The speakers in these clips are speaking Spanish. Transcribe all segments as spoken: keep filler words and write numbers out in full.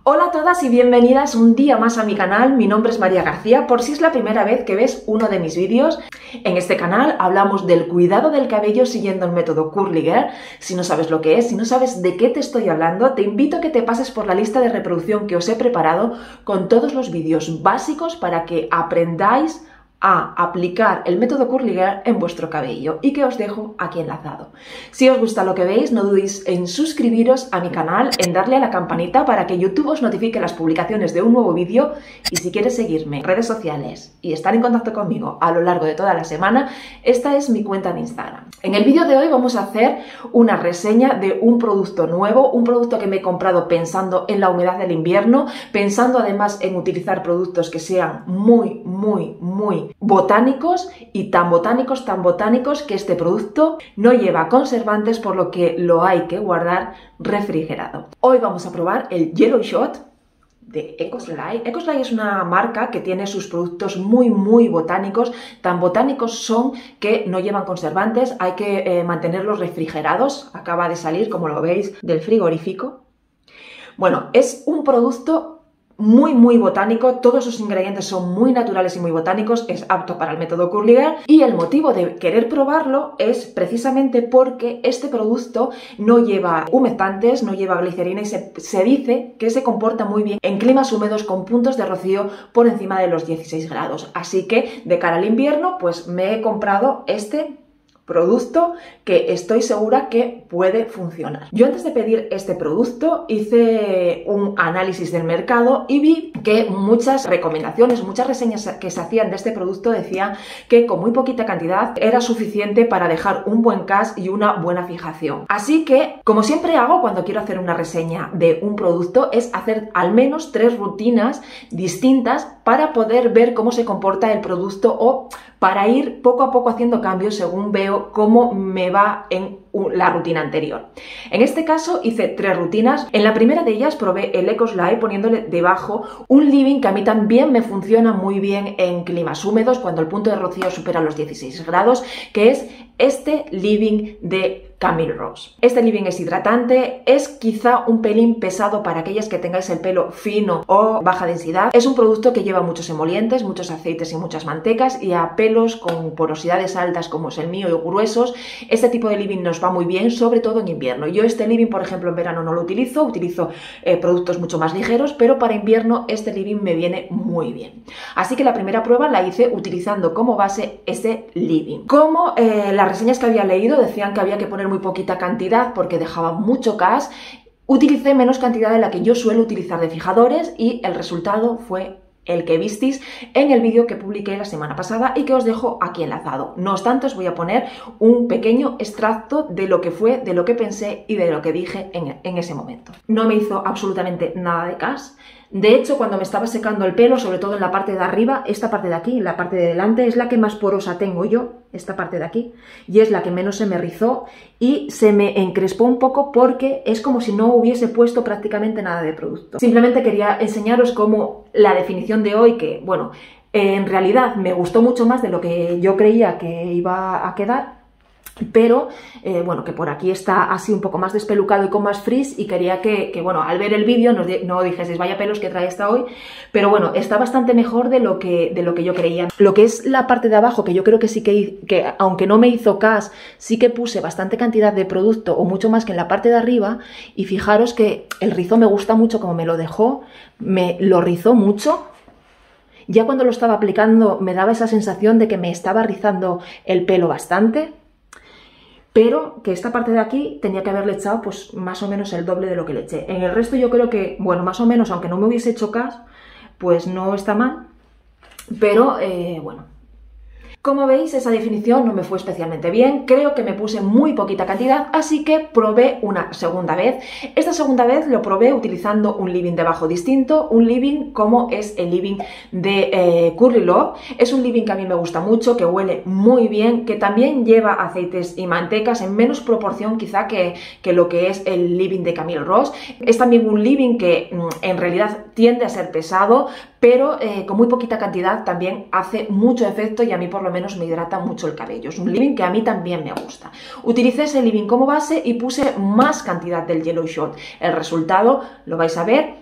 Hola a todas y bienvenidas un día más a mi canal. Mi nombre es María García, por si es la primera vez que ves uno de mis vídeos. En este canal hablamos del cuidado del cabello siguiendo el método Curly Girl. Si no sabes lo que es, si no sabes de qué te estoy hablando, te invito a que te pases por la lista de reproducción que os he preparado con todos los vídeos básicos para que aprendáis a aplicar el método Curly Girl en vuestro cabello y que os dejo aquí enlazado. Si os gusta lo que veis, no dudéis en suscribiros a mi canal, en darle a la campanita para que YouTube os notifique las publicaciones de un nuevo vídeo, y si quieres seguirme en redes sociales y estar en contacto conmigo a lo largo de toda la semana, esta es mi cuenta de Instagram. En el vídeo de hoy vamos a hacer una reseña de un producto nuevo, un producto que me he comprado pensando en la humedad del invierno, pensando además en utilizar productos que sean muy, muy, muy botánicos, y tan botánicos, tan botánicos que este producto no lleva conservantes, por lo que lo hay que guardar refrigerado. Hoy vamos a probar el Yellow Shot de Ecoslay. Ecoslay es una marca que tiene sus productos muy muy botánicos. Tan botánicos son que no llevan conservantes, hay que eh, mantenerlos refrigerados. Acaba de salir, como lo veis, del frigorífico. Bueno, es un producto muy muy botánico, todos sus ingredientes son muy naturales y muy botánicos, es apto para el método Curly Girl, y el motivo de querer probarlo es precisamente porque este producto no lleva humectantes, no lleva glicerina, y se, se dice que se comporta muy bien en climas húmedos con puntos de rocío por encima de los dieciséis grados. Así que de cara al invierno pues me he comprado este producto que estoy segura que puede funcionar. Yo antes de pedir este producto hice un análisis del mercado y vi que muchas recomendaciones, muchas reseñas que se hacían de este producto decían que con muy poquita cantidad era suficiente para dejar un buen cast y una buena fijación. Así que, como siempre hago cuando quiero hacer una reseña de un producto, es hacer al menos tres rutinas distintas para poder ver cómo se comporta el producto, o para ir poco a poco haciendo cambios según veo cómo me va en la rutina anterior. En este caso hice tres rutinas. En la primera de ellas probé el Ecoslay poniéndole debajo un leave-in que a mí también me funciona muy bien en climas húmedos, cuando el punto de rocío supera los dieciséis grados, que es este leave-in de Camille Rose. Este leave-in es hidratante, es quizá un pelín pesado para aquellas que tengáis el pelo fino o baja densidad. Es un producto que lleva muchos emolientes, muchos aceites y muchas mantecas, y a pelos con porosidades altas como es el mío y gruesos, este tipo de leave-in nos va muy bien, sobre todo en invierno. Yo este leave-in, por ejemplo, en verano no lo utilizo, utilizo eh, productos mucho más ligeros, pero para invierno este leave-in me viene muy bien. Así que la primera prueba la hice utilizando como base ese leave-in. Como eh, las reseñas que había leído decían que había que poner muy poquita cantidad porque dejaba mucho cast, utilicé menos cantidad de la que yo suelo utilizar de fijadores, y el resultado fue el que visteis en el vídeo que publiqué la semana pasada y que os dejo aquí enlazado. No obstante, os voy a poner un pequeño extracto de lo que fue, de lo que pensé y de lo que dije en, en ese momento. No me hizo absolutamente nada de cast. De hecho, cuando me estaba secando el pelo, sobre todo en la parte de arriba, esta parte de aquí, la parte de delante, es la que más porosa tengo yo, esta parte de aquí, y es la que menos se me rizó y se me encrespó un poco porque es como si no hubiese puesto prácticamente nada de producto. Simplemente quería enseñaros cómo la definición de hoy, que bueno, en realidad me gustó mucho más de lo que yo creía que iba a quedar, pero eh, bueno, que por aquí está así un poco más despelucado y con más frizz, y quería que, que bueno, al ver el vídeo no, no dijeseis vaya pelos que trae esta hoy, pero bueno, está bastante mejor de lo que, de lo que yo creía. Lo que es la parte de abajo, que yo creo que sí que, que aunque no me hizo cast, sí que puse bastante cantidad de producto, o mucho más que en la parte de arriba, y fijaros que el rizo me gusta mucho como me lo dejó, me lo rizó mucho. Ya cuando lo estaba aplicando me daba esa sensación de que me estaba rizando el pelo bastante, pero que esta parte de aquí tenía que haberle echado pues más o menos el doble de lo que le eché. En el resto yo creo que, bueno, más o menos, aunque no me hubiese hecho cast, pues no está mal, pero eh, bueno. Como veis, esa definición no me fue especialmente bien, creo que me puse muy poquita cantidad, así que probé una segunda vez. Esta segunda vez lo probé utilizando un leave-in debajo distinto, un leave-in como es el leave-in de eh, Curly Love. Es un leave-in que a mí me gusta mucho, que huele muy bien, que también lleva aceites y mantecas en menos proporción quizá que, que lo que es el leave-in de Camille Rose. Es también un leave-in que mm, en realidad tiende a ser pesado, pero eh, con muy poquita cantidad también hace mucho efecto, y a mí por lo menos me hidrata mucho el cabello. Es un leave-in que a mí también me gusta. Utilicé ese leave-in como base y puse más cantidad del Yellow Shot. El resultado lo vais a ver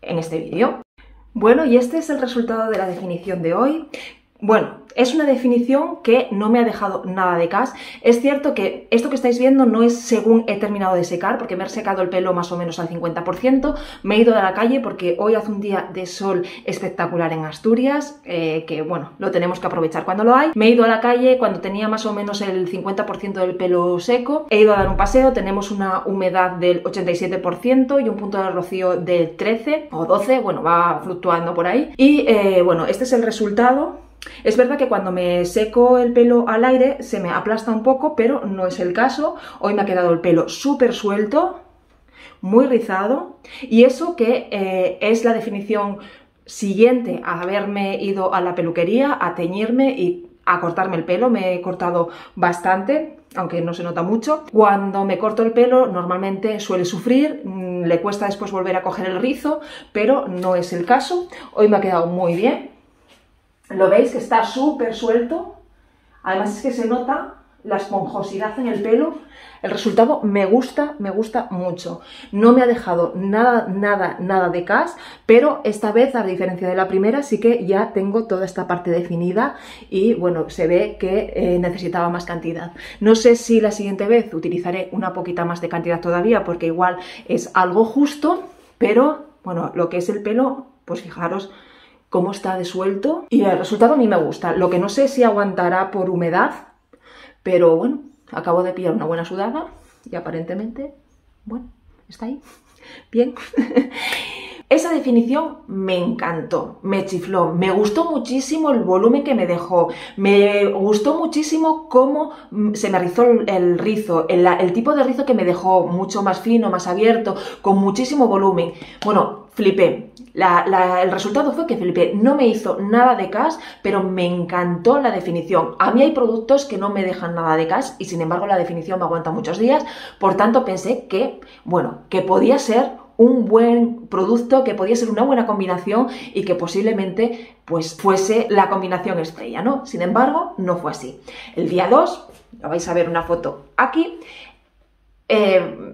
en este vídeo. Bueno, y este es el resultado de la definición de hoy. Bueno, es una definición que no me ha dejado nada de cas. Es cierto que esto que estáis viendo no es según he terminado de secar, porque me he secado el pelo más o menos al cincuenta por ciento. Me he ido a la calle porque hoy hace un día de sol espectacular en Asturias, eh, que bueno, lo tenemos que aprovechar cuando lo hay. Me he ido a la calle cuando tenía más o menos el cincuenta por ciento del pelo seco. He ido a dar un paseo, tenemos una humedad del ochenta y siete por ciento y un punto de rocío del trece o doce, bueno, va fluctuando por ahí. Y eh, bueno, este es el resultado. Es verdad que cuando me seco el pelo al aire se me aplasta un poco, pero no es el caso. Hoy me ha quedado el pelo súper suelto, muy rizado, y eso que eh, es la definición siguiente a haberme ido a la peluquería a teñirme y a cortarme el pelo. Me he cortado bastante, aunque no se nota mucho. Cuando me corto el pelo normalmente suele sufrir, mmm, le cuesta después volver a coger el rizo, pero no es el caso. Hoy me ha quedado muy bien. Lo veis que está súper suelto, además es que se nota la esponjosidad en el pelo. El resultado me gusta, me gusta mucho. No me ha dejado nada, nada, nada de cas, pero esta vez, a diferencia de la primera, sí que ya tengo toda esta parte definida y bueno, se ve que eh, necesitaba más cantidad. No sé si la siguiente vez utilizaré una poquita más de cantidad todavía, porque igual es algo justo, pero bueno, lo que es el pelo, pues fijaros cómo está de suelto y el resultado a mí me gusta. Lo que no sé si aguantará por humedad, pero bueno, acabo de pillar una buena sudada y aparentemente, bueno, está ahí, bien. Esa definición me encantó, me chifló, me gustó muchísimo el volumen que me dejó, me gustó muchísimo cómo se me rizó el rizo, el, el tipo de rizo que me dejó mucho más fino, más abierto, con muchísimo volumen. Bueno, flipé. La, la, el resultado fue que flipé. No me hizo nada de cas, pero me encantó la definición. A mí hay productos que no me dejan nada de cas y sin embargo la definición me aguanta muchos días. Por tanto pensé que, bueno, que podía ser un buen producto, que podía ser una buena combinación y que posiblemente pues fuese la combinación estrella, ¿no? Sin embargo, no fue así. El día dos, lo vais a ver una foto aquí, eh,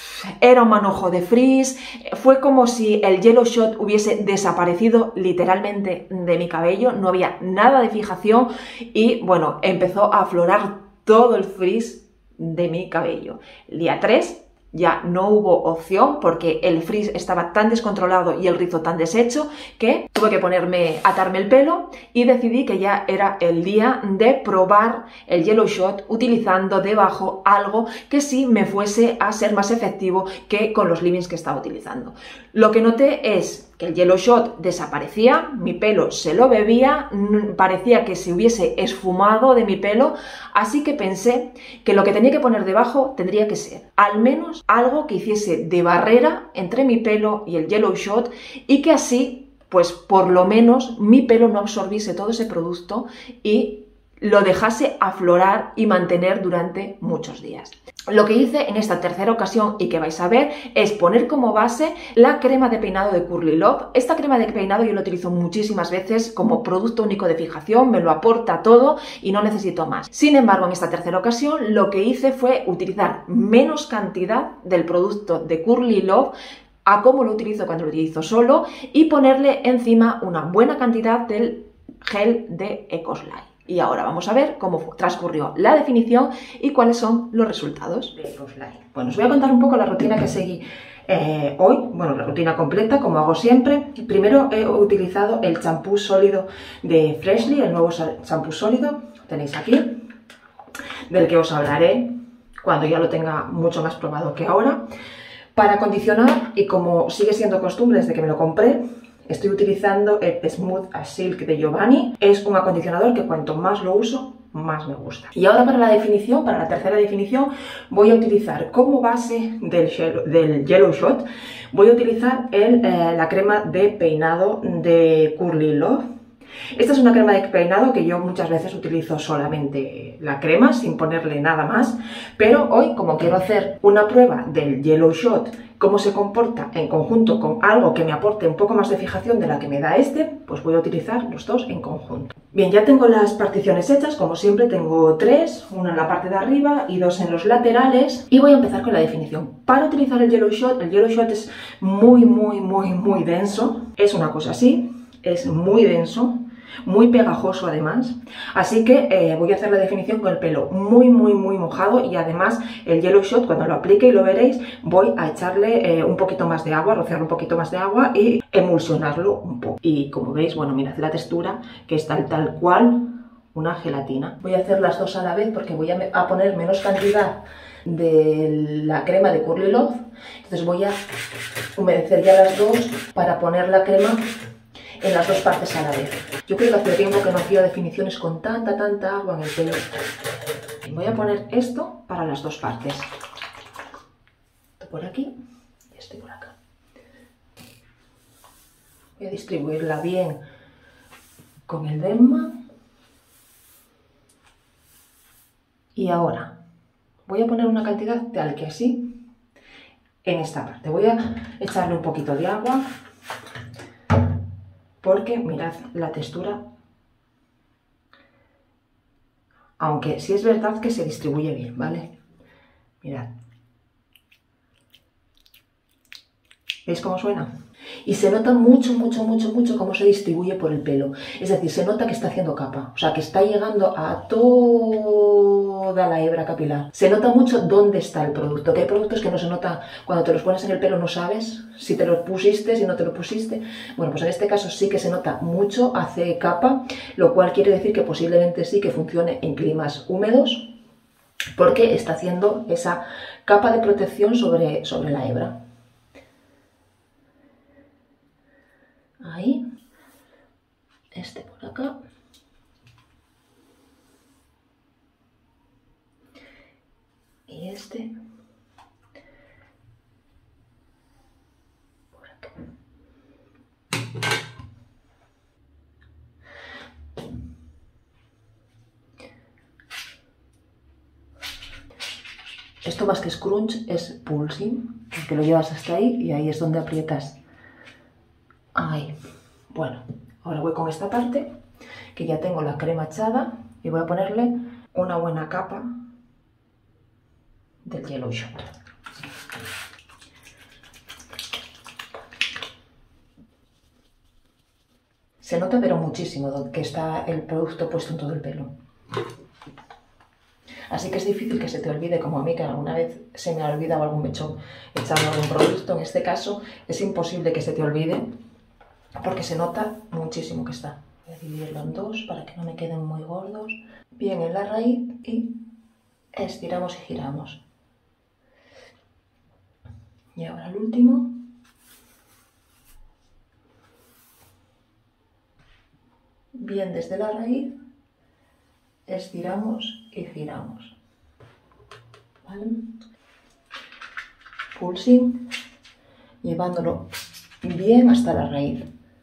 era un manojo de frizz, fue como si el Yellow Shot hubiese desaparecido literalmente de mi cabello, no había nada de fijación y bueno, empezó a aflorar todo el frizz de mi cabello. El día tres ya no hubo opción porque el frizz estaba tan descontrolado y el rizo tan deshecho que tuve que ponerme, atarme el pelo y decidí que ya era el día de probar el Yellow Shot utilizando debajo algo que sí me fuese a ser más efectivo que con los leave-ins que estaba utilizando. Lo que noté es que el Yellow Shot desaparecía, mi pelo se lo bebía, parecía que se hubiese esfumado de mi pelo, así que pensé que lo que tenía que poner debajo tendría que ser al menos algo que hiciese de barrera entre mi pelo y el Yellow Shot y que así, pues por lo menos mi pelo no absorbiese todo ese producto y lo dejase aflorar y mantener durante muchos días. Lo que hice en esta tercera ocasión y que vais a ver es poner como base la crema de peinado de Curly Love. Esta crema de peinado yo la utilizo muchísimas veces como producto único de fijación, me lo aporta todo y no necesito más. Sin embargo, en esta tercera ocasión lo que hice fue utilizar menos cantidad del producto de Curly Love a como lo utilizo cuando lo utilizo solo y ponerle encima una buena cantidad del gel de Ecoslide. Y ahora vamos a ver cómo transcurrió la definición y cuáles son los resultados de Ecoslide. Bueno, os voy a contar un poco la rutina que seguí eh, hoy, bueno, la rutina completa, como hago siempre. Primero he utilizado el champú sólido de Freshly, el nuevo champú sólido, tenéis aquí, del que os hablaré cuando ya lo tenga mucho más probado que ahora. Para acondicionar, y como sigue siendo costumbre desde que me lo compré, estoy utilizando el Smooth as Silk de Giovanni. Es un acondicionador que cuanto más lo uso, más me gusta. Y ahora para la definición, para la tercera definición, voy a utilizar como base del, del Yellow Shot, voy a utilizar el, eh, la crema de peinado de Curly Love. Esta es una crema de peinado que yo muchas veces utilizo solamente la crema sin ponerle nada más, pero hoy, como quiero hacer una prueba del Yellow Shot, cómo se comporta en conjunto con algo que me aporte un poco más de fijación de la que me da este, pues voy a utilizar los dos en conjunto. Bien, ya tengo las particiones hechas, como siempre tengo tres, una en la parte de arriba y dos en los laterales, y voy a empezar con la definición. Para utilizar el Yellow Shot, el Yellow Shot es muy, muy, muy, muy denso, es una cosa así, es muy denso, muy pegajoso además, así que eh, voy a hacer la definición con el pelo muy muy muy mojado, y además el Yellow Shot, cuando lo aplique, y lo veréis, voy a echarle eh, un poquito más de agua, rociarle un poquito más de agua y emulsionarlo un poco. Y como veis, bueno, mirad la textura, que es tal, tal cual una gelatina. Voy a hacer las dos a la vez porque voy a, a poner menos cantidad de la crema de Curly Love, entonces voy a humedecer ya las dos para poner la crema en las dos partes a la vez. Yo creo que hace tiempo que no hacía definiciones con tanta, tanta agua en el pelo. Voy a poner esto para las dos partes. Esto por aquí y este por acá. Voy a distribuirla bien con el Derma. Y ahora voy a poner una cantidad tal que así en esta parte. Voy a echarle un poquito de agua, porque mirad la textura, aunque sí es verdad que se distribuye bien, ¿vale? Mirad. ¿Veis cómo suena? Y se nota mucho, mucho, mucho, mucho cómo se distribuye por el pelo. Es decir, se nota que está haciendo capa, o sea, que está llegando a toda la hebra capilar. Se nota mucho dónde está el producto, que hay productos que no se nota, cuando te los pones en el pelo no sabes si te lo pusiste, si no te lo pusiste. Bueno, pues en este caso sí que se nota mucho, hace capa, lo cual quiere decir que posiblemente sí que funcione en climas húmedos, porque está haciendo esa capa de protección sobre, sobre la hebra. Ahí, este por acá, y este por acá. Esto más que scrunch es pulsing, porque lo llevas hasta ahí y ahí es donde aprietas. Ahí. Bueno, ahora voy con esta parte, que ya tengo la crema echada, y voy a ponerle una buena capa del Yellow Shot. Se nota pero muchísimo que está el producto puesto en todo el pelo. Así que es difícil que se te olvide, como a mí, que alguna vez se me ha olvidado algún mechón echando algún producto. En este caso es imposible que se te olvide, porque se nota muchísimo que está. Voy a dividirlo en dos para que no me queden muy gordos. Bien en la raíz y estiramos y giramos. Y ahora el último. Bien desde la raíz, estiramos y giramos. ¿Vale? Pulsing, llevándolo bien hasta la raíz.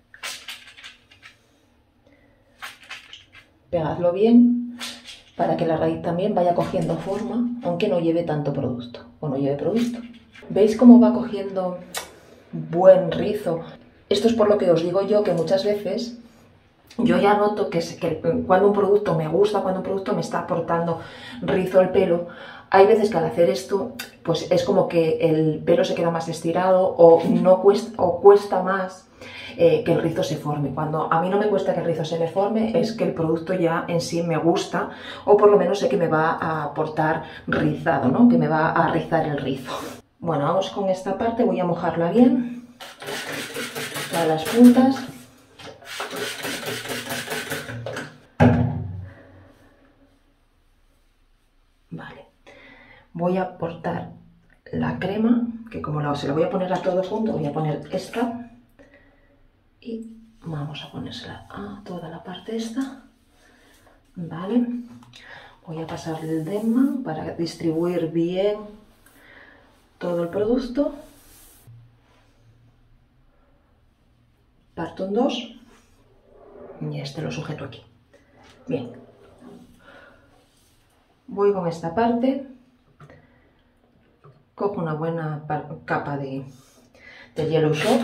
Pegadlo bien para que la raíz también vaya cogiendo forma, aunque no lleve tanto producto o no lleve producto. ¿Veis cómo va cogiendo buen rizo? Esto es por lo que os digo yo que muchas veces yo ya noto que, que cuando un producto me gusta, cuando un producto me está aportando rizo al pelo, hay veces que al hacer esto, pues es como que el pelo se queda más estirado o, no cuesta, o cuesta más eh, que el rizo se forme. Cuando a mí no me cuesta que el rizo se me forme, es que el producto ya en sí me gusta, o por lo menos sé que me va a aportar rizado, ¿no? Que me va a rizar el rizo. Bueno, vamos con esta parte, voy a mojarla bien, para las puntas. Vale, voy a aportar la crema, que como la, se la voy a poner a todo junto, voy a poner esta y vamos a ponérsela a toda la parte esta. Vale, voy a pasarle el Derma para distribuir bien todo el producto. Parto en dos. y este lo sujeto aquí. Bien, voy con esta parte, cojo una buena capa de, de Yellow Shot,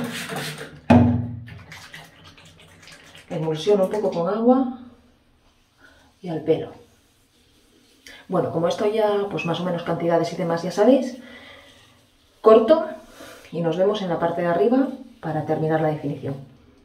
emulsiono un poco con agua y al pelo. Bueno, como esto ya, pues más o menos cantidades y demás ya sabéis, corto y nos vemos en la parte de arriba para terminar la definición.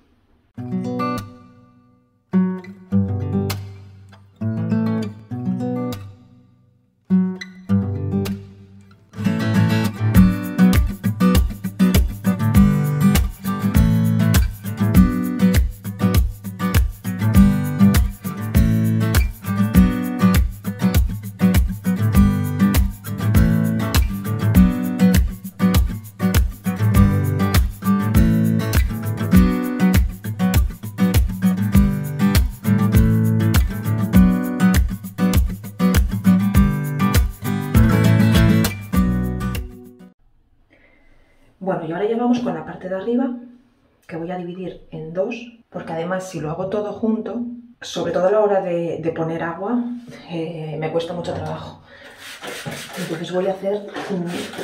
Bueno, y ahora ya vamos con la parte de arriba, que voy a dividir en dos, porque además si lo hago todo junto, sobre todo a la hora de, de poner agua, eh, me cuesta mucho trabajo. Entonces voy a hacer un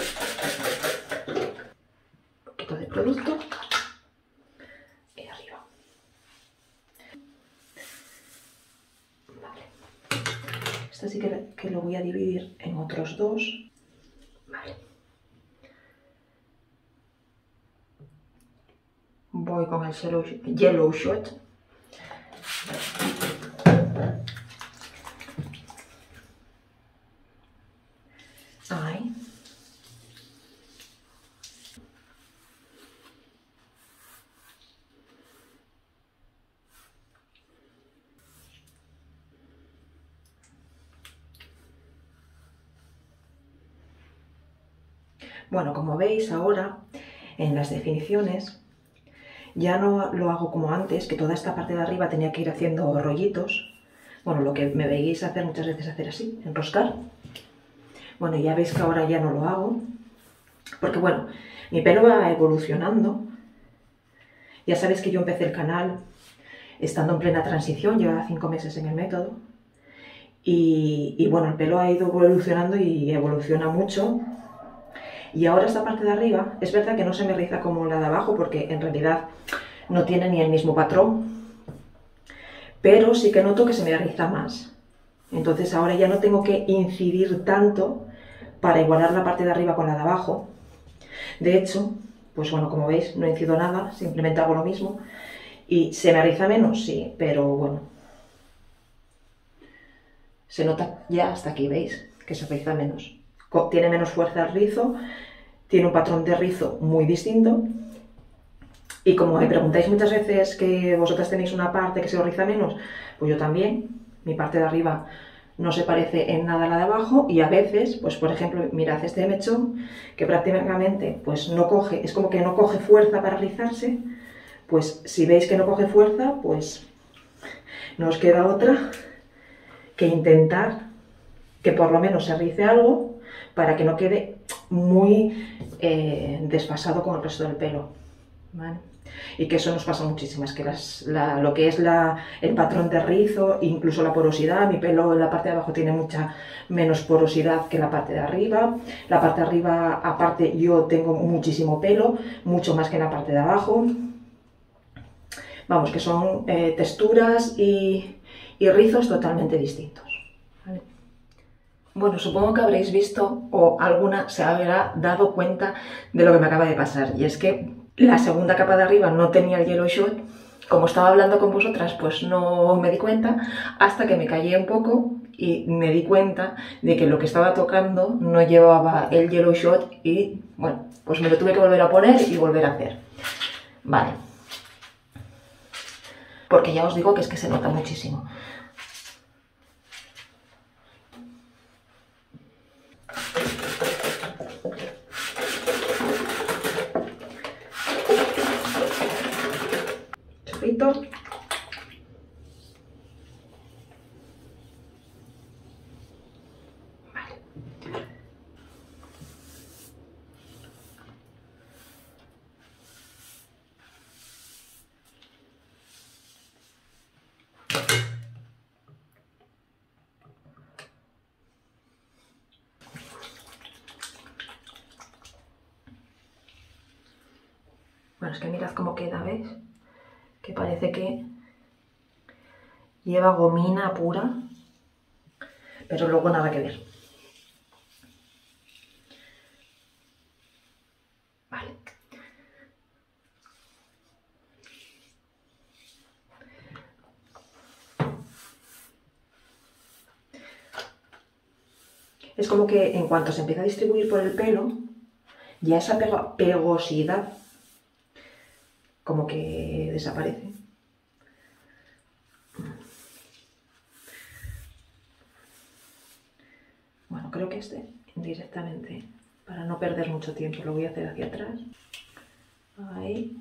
poquito de producto y arriba. Vale. Esto sí que, que lo voy a dividir en otros dos. Vale. Voy con el Yellow Shot. Ahí. Bueno, como veis ahora en las definiciones ya no lo hago como antes, que toda esta parte de arriba tenía que ir haciendo rollitos. Bueno, lo que me veis hacer muchas veces hacer así, enroscar. Bueno, ya veis que ahora ya no lo hago, porque bueno, mi pelo va evolucionando. Ya sabéis que yo empecé el canal estando en plena transición, llevaba cinco meses en el método. Y, y bueno, el pelo ha ido evolucionando y evoluciona mucho. Y ahora esta parte de arriba, es verdad que no se me riza como la de abajo, porque en realidad no tiene ni el mismo patrón, pero sí que noto que se me riza más. Entonces ahora ya no tengo que incidir tanto para igualar la parte de arriba con la de abajo. De hecho, pues bueno, como veis, no incido nada, simplemente hago lo mismo. ¿Y se me riza menos? Sí, pero bueno. Se nota ya hasta aquí, ¿veis? Que se riza menos. Tiene menos fuerza el rizo, tiene un patrón de rizo muy distinto. Y como me preguntáis muchas veces que vosotras tenéis una parte que se os riza menos, pues yo también. Mi parte de arriba no se parece en nada a la de abajo y a veces, pues por ejemplo, mirad este mechón que prácticamente pues no coge, es como que no coge fuerza para rizarse. Pues si veis que no coge fuerza, pues no os queda otra que intentar que por lo menos se rice algo para que no quede muy eh, desfasado con el resto del pelo, ¿vale? Y que eso nos pasa muchísimo, es que las, la, lo que es la, el patrón de rizo, incluso la porosidad, mi pelo en la parte de abajo tiene mucha menos porosidad que la parte de arriba. La parte de arriba, aparte, yo tengo muchísimo pelo, mucho más que en la parte de abajo. Vamos, que son eh, texturas y, y rizos totalmente distintos, ¿vale? Bueno, supongo que habréis visto o alguna se habrá dado cuenta de lo que me acaba de pasar, y es que la segunda capa de arriba no tenía el Yellow Shot. Como estaba hablando con vosotras, pues no me di cuenta hasta que me callé un poco y me di cuenta de que lo que estaba tocando no llevaba el Yellow Shot y bueno, pues me lo tuve que volver a poner y volver a hacer. Vale. Porque ya os digo que es que se nota muchísimo. Chorrito. Vale. es que mirad cómo queda, ¿veis? Que parece que lleva gomina pura, pero luego nada que ver. Vale. Es como que en cuanto se empieza a distribuir por el pelo, ya esa pego pegosidad como que desaparece. Bueno, creo que este directamente, para no perder mucho tiempo, lo voy a hacer hacia atrás. Ahí.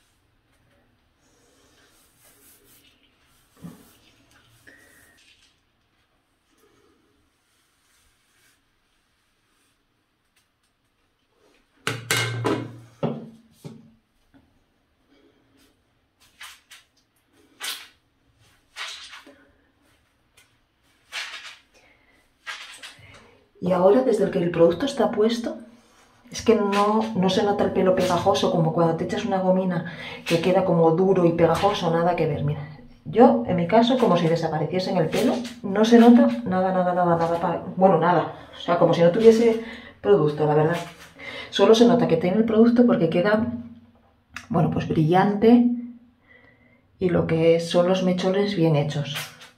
Y ahora, desde el que el producto está puesto, es que no, no se nota el pelo pegajoso como cuando te echas una gomina que queda como duro y pegajoso, nada que ver. Mira, yo en mi caso, como si desapareciese en el pelo, no se nota nada, nada, nada, nada, bueno, nada, o sea, como si no tuviese producto, la verdad. Solo se nota que tiene el producto porque queda, bueno, pues brillante y lo que son los mechones bien hechos.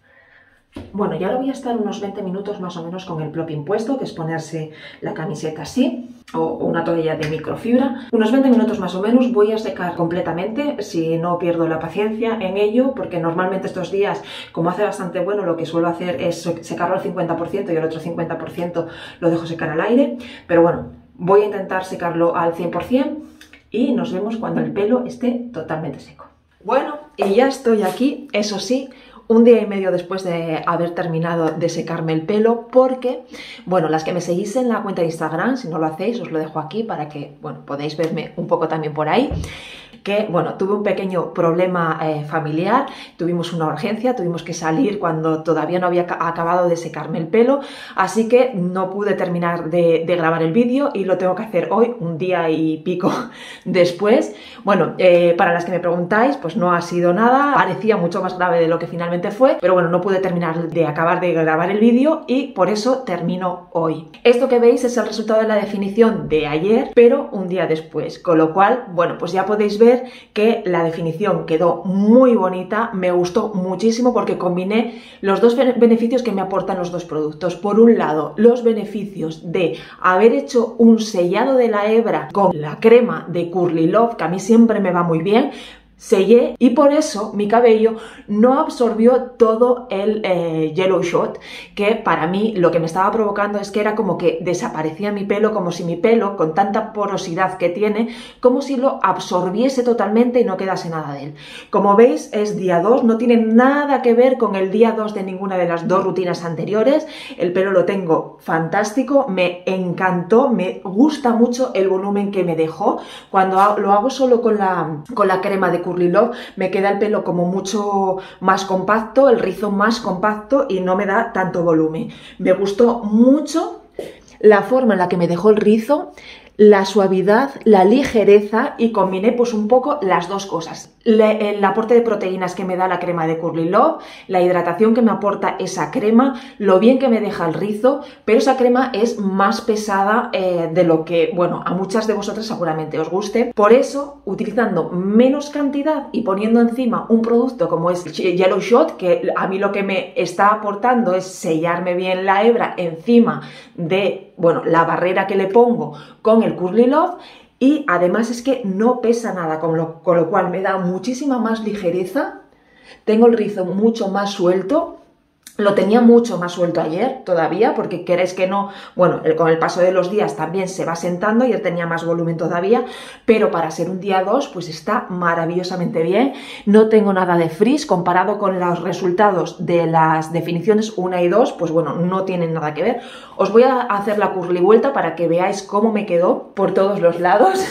Bueno, ya lo voy a estar unos veinte minutos más o menos con el plopping puesto, que es ponerse la camiseta así, o una toalla de microfibra. Unos veinte minutos más o menos. Voy a secar completamente, si no pierdo la paciencia en ello, porque normalmente estos días, como hace bastante bueno, lo que suelo hacer es secarlo al cincuenta por ciento y el otro cincuenta por ciento lo dejo secar al aire. Pero bueno, voy a intentar secarlo al cien por cien y nos vemos cuando el pelo esté totalmente seco. Bueno, y ya estoy aquí, eso sí, un día y medio después de haber terminado de secarme el pelo, porque, bueno, las que me seguís en la cuenta de Instagram, si no lo hacéis, os lo dejo aquí para que, bueno, podáis verme un poco también por ahí, que, bueno, tuve un pequeño problema eh, familiar, tuvimos una urgencia, tuvimos que salir cuando todavía no había acabado de secarme el pelo, así que no pude terminar de, de grabar el vídeo y lo tengo que hacer hoy, un día y pico después. Bueno, eh, para las que me preguntáis, pues no ha sido nada, parecía mucho más grave de lo que finalmente fue, pero bueno, no pude terminar de acabar de grabar el vídeo y por eso termino hoy. Esto que veis es el resultado de la definición de ayer, pero un día después, con lo cual, bueno, pues ya podéis ver que la definición quedó muy bonita, me gustó muchísimo porque combiné los dos beneficios que me aportan los dos productos. Por un lado, los beneficios de haber hecho un sellado de la hebra con la crema de Curly Love, que a mí siempre me va muy bien. Sellé y por eso mi cabello no absorbió todo el eh, Yellow Shot, que para mí lo que me estaba provocando es que era como que desaparecía mi pelo, como si mi pelo, con tanta porosidad que tiene, como si lo absorbiese totalmente y no quedase nada de él. Como veis, es día dos, no tiene nada que ver con el día dos de ninguna de las dos rutinas anteriores. El pelo lo tengo fantástico, me encantó, me gusta mucho el volumen que me dejó. Cuando lo hago solo con la, con la crema de Curly Love, me queda el pelo como mucho más compacto, el rizo más compacto y no me da tanto volumen. Me gustó mucho la forma en la que me dejó el rizo, la suavidad, la ligereza y combiné pues un poco las dos cosas. Le, el aporte de proteínas que me da la crema de Curly Love, la hidratación que me aporta esa crema, lo bien que me deja el rizo, pero esa crema es más pesada eh, de lo que, bueno, a muchas de vosotras seguramente os guste. Por eso, utilizando menos cantidad y poniendo encima un producto como es Yellow Shot, que a mí lo que me está aportando es sellarme bien la hebra encima de, bueno, la barrera que le pongo con el Curly Love. Y además es que no pesa nada, con lo, con lo cual me da muchísima más ligereza. Tengo el rizo mucho más suelto. Lo tenía mucho más suelto ayer todavía, porque queréis que no, bueno, el, con el paso de los días también se va sentando, ayer tenía más volumen todavía, pero para ser un día dos pues está maravillosamente bien. No tengo nada de frizz, comparado con los resultados de las definiciones una y dos, pues bueno, no tienen nada que ver. Os voy a hacer la curly vuelta para que veáis cómo me quedó por todos los lados,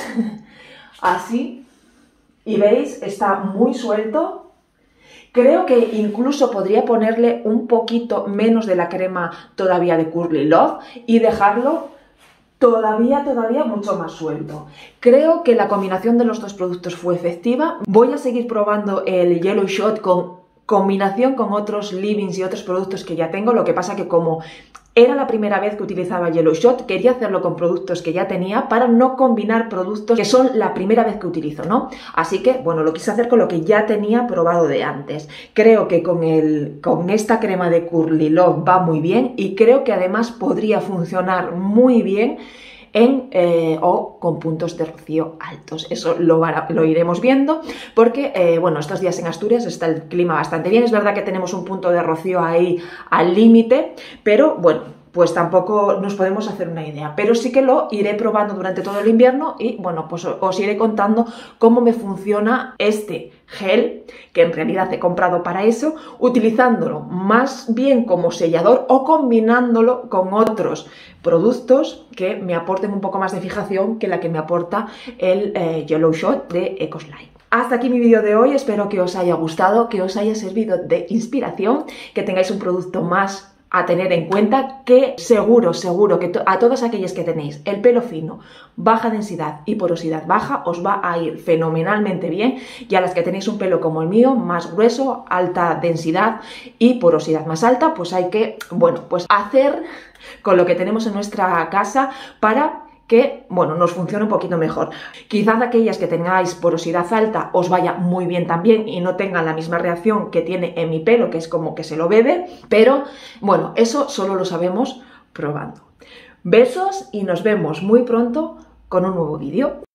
así, y veis, está muy suelto. Creo que incluso podría ponerle un poquito menos de la crema todavía de Curly Love y dejarlo todavía, todavía mucho más suelto. Creo que la combinación de los dos productos fue efectiva. Voy a seguir probando el Yellow Shot con combinación con otros leave-ins y otros productos que ya tengo. Lo que pasa que como era la primera vez que utilizaba Yellow Shot, quería hacerlo con productos que ya tenía para no combinar productos que son la primera vez que utilizo, ¿no? Así que, bueno, lo quise hacer con lo que ya tenía probado de antes. Creo que con, el, con esta crema de Curly Love va muy bien y creo que además podría funcionar muy bien en, eh, o con puntos de rocío altos. Eso lo, lo iremos viendo porque, eh, bueno, estos días en Asturias está el clima bastante bien. Es verdad que tenemos un punto de rocío ahí al límite, pero bueno, pues tampoco nos podemos hacer una idea, pero sí que lo iré probando durante todo el invierno y bueno, pues os iré contando cómo me funciona este gel, que en realidad he comprado para eso, utilizándolo más bien como sellador o combinándolo con otros productos que me aporten un poco más de fijación que la que me aporta el eh, Yellow Shot de Ecoslime. Hasta aquí mi vídeo de hoy, espero que os haya gustado, que os haya servido de inspiración, que tengáis un producto más a tener en cuenta, que seguro, seguro que a todas aquellas que tenéis el pelo fino, baja densidad y porosidad baja, os va a ir fenomenalmente bien, y a las que tenéis un pelo como el mío, más grueso, alta densidad y porosidad más alta, pues hay que, bueno, pues hacer con lo que tenemos en nuestra casa para que, bueno, nos funcione un poquito mejor. Quizás aquellas que tengáis porosidad alta os vaya muy bien también y no tengan la misma reacción que tiene en mi pelo, que es como que se lo bebe, pero bueno, eso solo lo sabemos probando. Besos y nos vemos muy pronto con un nuevo vídeo.